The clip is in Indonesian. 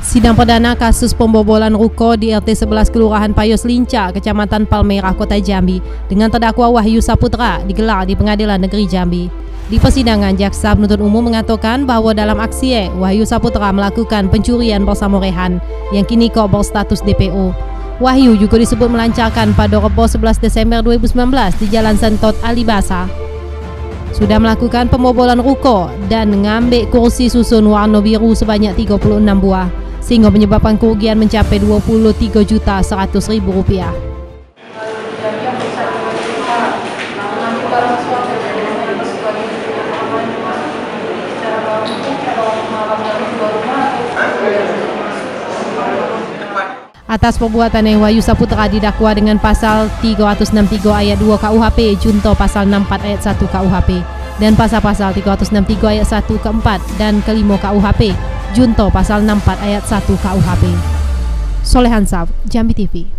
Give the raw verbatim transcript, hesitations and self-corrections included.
Sidang perdana kasus pembobolan ruko di R T sebelas Kelurahan Payos Linca, Kecamatan Palmerah, Kota Jambi dengan terdakwa Wahyu Saputra digelar di Pengadilan Negeri Jambi. Di persidangan, jaksa penuntut umum mengatakan bahwa dalam aksi E, Wahyu Saputra melakukan pencurian bersama Rehan yang kini kok berstatus D P O. Wahyu juga disebut melancarkan pada Rebo sebelas Desember dua ribu sembilan belas di Jalan Sentot Alibasa. Sudah melakukan pembobolan ruko dan mengambil kursi susun warna biru sebanyak tiga puluh enam buah, sehingga menyebabkan kerugian mencapai dua puluh tiga juta seratus ribu rupiah. Atas perbuatan Wahyu Saputra didakwa dengan pasal tiga ratus enam puluh tiga ayat dua K U H P, junto pasal enam puluh empat ayat satu K U H P, dan pasal-pasal tiga ratus enam puluh tiga ayat satu ke empat dan kelima K U H P, junto pasal enam puluh empat ayat satu K U H P. Soleh Hansaf, Jambi T V.